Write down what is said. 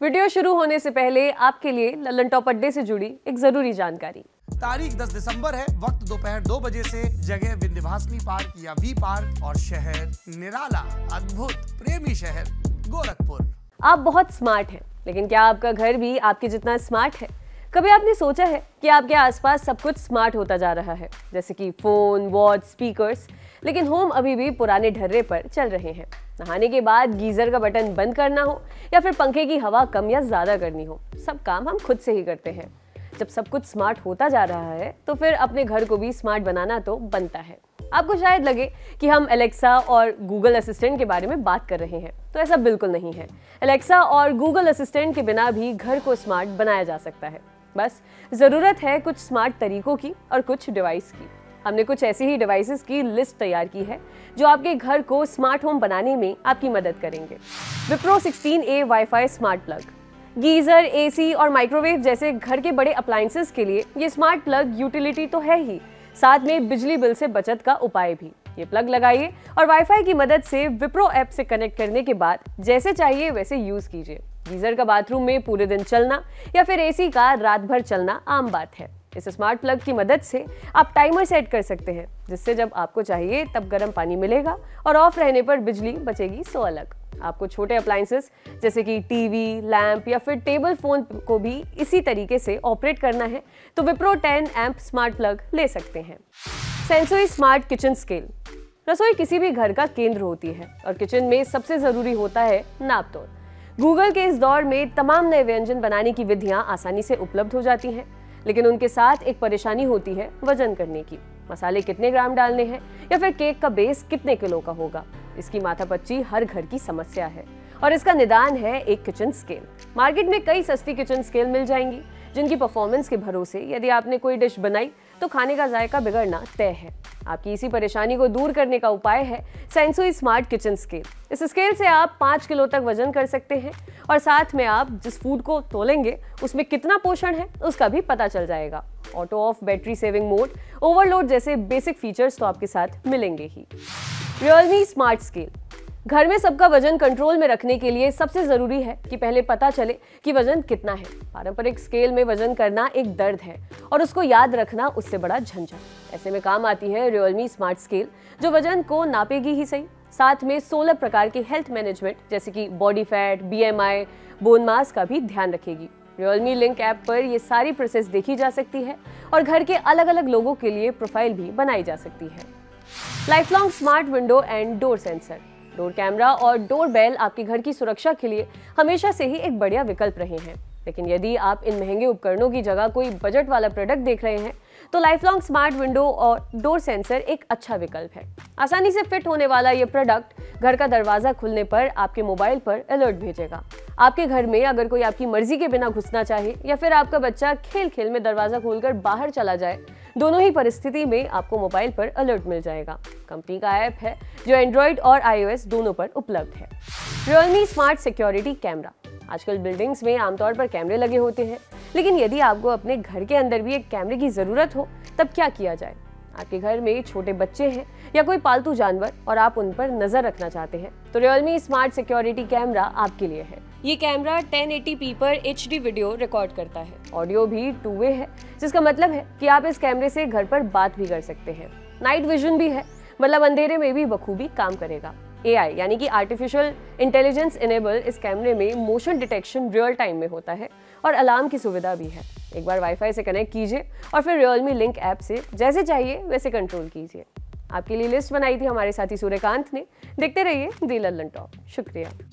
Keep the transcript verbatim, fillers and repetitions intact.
Video शुरू होने से पहले आपके लिए लल्लन टॉप अड्डे से जुड़ी एक जरूरी जानकारी। तारीख दस दिसंबर है, वक्त दोपहर दो बजे से, जगह विंध्यवासिनी पार्क या वी पार्क और शहर निराला, अद्भुत, प्रेमी शहर गोरखपुर। आप बहुत स्मार्ट हैं, लेकिन क्या आपका घर भी आपके जितना स्मार्ट है? कभी आपने सोचा है कि आपके आसपास सब कुछ स्मार्ट होता जा रहा है, जैसे कि फोन, वॉच, स्पीकर्स, लेकिन होम अभी भी पुराने ढर्रे पर चल रहे हैं। नहाने के बाद गीजर का बटन बंद करना हो या फिर पंखे की हवा कम या ज्यादा करनी हो, सब काम हम खुद से ही करते हैं। जब सब कुछ स्मार्ट होता जा रहा है तो फिर अपने घर को भी स्मार्ट बनाना तो बनता है। आपको शायद लगे कि हम एलेक्सा और गूगल असिस्टेंट के बारे में बात कर रहे हैं, तो ऐसा बिल्कुल नहीं है। एलेक्सा और गूगल असिस्टेंट के बिना भी घर को स्मार्ट बनाया जा सकता है। बस ज़रूरत है कुछ स्मार्ट तरीकों की और कुछ डिवाइस की। हमने कुछ ऐसी ही डिवाइसेस की लिस्ट तैयार की है जो आपके घर को स्मार्ट होम बनाने में आपकी मदद करेंगे। Wipro sixteen A wifi smart plug. Geyser, AC और माइक्रोवेव जैसे घर के बड़े अप्लायंसेस के लिए ये स्मार्ट प्लग यूटिलिटी तो है ही, साथ में बिजली बिल से बचत का उपाय भी। ये प्लग लगाइए और वाईफाई की मदद से विप्रो ऐप से कनेक्ट करने के बाद जैसे चाहिए वैसे यूज कीजिए। गीजर का बाथरूम में पूरे दिन चलना या फिर एसी का रात भर चलना आम बात है। इस स्मार्ट प्लग की मदद से आप टाइमर सेट कर सकते हैं, जिससे जब आपको चाहिए तब गर्म पानी मिलेगा और ऑफ रहने पर बिजली बचेगी सो अलग। आपको छोटे अप्लायंसेस जैसे कि टीवी, लैंप या फिर टेबल फोन को भी इसी तरीके से ऑपरेट करना है तो Wipro ten amp smart plug ले सकते हैं। सेंसोई स्मार्ट किचन स्केल। रसोई किसी भी घर का केंद्र होती है और किचन में सबसे जरूरी होता है नाप तोल। गूगल के इस दौर में तमाम नए व्यंजन बनाने की विधियां आसानी से उपलब्ध हो जाती हैं, लेकिन उनके साथ एक परेशानी होती है वजन करने की। मसाले कितने ग्राम डालने हैं या फिर केक का बेस कितने किलो का होगा, इसकी माथापच्ची हर घर की समस्या है और इसका निदान है एक किचन स्केल। मार्केट में कई सस्ती किचन स्केल मिल जाएंगी, जिनकी परफॉर्मेंस के भरोसे यदि आपने कोई डिश बनाई तो खाने का जायका बिगड़ना तय है। आपकी इसी परेशानी को दूर करने का उपाय है सेंसोई स्मार्ट किचन स्केल। इस स्केल से आप पाँच किलो तक वजन कर सकते हैं और साथ में आप जिस फूड को तोलेंगे उसमें कितना पोषण है उसका भी पता चल जाएगा। Auto off, battery saving mode, overload जैसे बेसिक फीचर्स तो आपके साथ मिलेंगे ही। Realme smart scale. घर में सबका वजन कंट्रोल में रखने के लिए सबसे जरूरी है कि पहले पता चले कि वजन कितना है। पारंपरिक स्केल में वजन करना एक दर्द है और उसको याद रखना उससे बड़ा झंझट। ऐसे में काम आती है रियलमी स्मार्ट स्केल, जो वजन को नापेगी ही सही, साथ में सोलह प्रकार के हेल्थ मैनेजमेंट जैसे कि body fat, B M I, bone mass का भी ध्यान रखेगी। रियलमी लिंक ऐप पर ये सारी प्रोसेस देखी जा सकती है और घर के अलग अलग लोगों के लिए प्रोफाइल भी बनाई जा सकती है। Lifelong smart window and door sensor. Door camera और डोर बेल आपके घर की सुरक्षा के लिए हमेशा से ही एक बढ़िया विकल्प रहे हैं, लेकिन यदि आप इन महंगे उपकरणों की जगह कोई बजट वाला प्रोडक्ट देख रहे हैं तो लाइफ लॉन्ग स्मार्ट विंडो और डोर सेंसर एक अच्छा विकल्प है। आसानी से फिट होने वाला ये प्रोडक्ट घर का दरवाजा खुलने पर आपके मोबाइल पर अलर्ट भेजेगा। आपके घर में अगर कोई आपकी मर्जी के बिना घुसना चाहे या फिर आपका बच्चा खेल खेल में दरवाजा खोलकर बाहर चला जाए, दोनों ही परिस्थिति में आपको मोबाइल पर अलर्ट मिल जाएगा। कंपनी का ऐप है जो एंड्रॉइड और आईओएस दोनों पर उपलब्ध है। Realme smart security camera. आजकल बिल्डिंग्स में आमतौर पर कैमरे लगे होते हैं, लेकिन यदि आपको अपने घर के अंदर भी एक कैमरे की जरूरत हो तब क्या किया जाए? आपके घर में छोटे बच्चे हैं या कोई पालतू जानवर और आप उन पर नजर रखना चाहते हैं तो रियलमी स्मार्ट सिक्योरिटी कैमरा आपके लिए है। ये कैमरा टेन एटी पी पर एच डी वीडियो रिकॉर्ड करता है। ऑडियो भी टू वे है, जिसका मतलब है कि आप इस कैमरे से घर पर बात भी कर सकते हैं। नाइट विजन भी है, मतलब अंधेरे में भी बखूबी काम करेगा। ए आई यानी कि आर्टिफिशियल इंटेलिजेंस इनेबल इस कैमरे में मोशन डिटेक्शन रियल टाइम में होता है और अलार्म की सुविधा भी है। एक बार वाईफाई से कनेक्ट कीजिए और फिर रियलमी लिंक ऐप से जैसे चाहिए वैसे कंट्रोल कीजिए। आपके लिए लिस्ट बनाई थी हमारे साथी सूर्यकांत ने। देखते रहिए दी लल्लन टॉप। शुक्रिया।